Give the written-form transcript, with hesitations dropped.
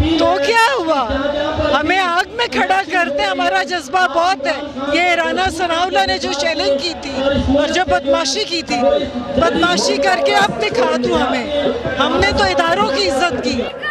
तो क्या हुआ, हमें आग में खड़ा करते, हमारा जज्बा बहुत है। ये राना सनाउल्लाह ने जो चैलेंज की थी और जो बदमाशी की थी, बदमाशी करके अब दिखा तू हमें, हमने तो इदारों की इज्जत की।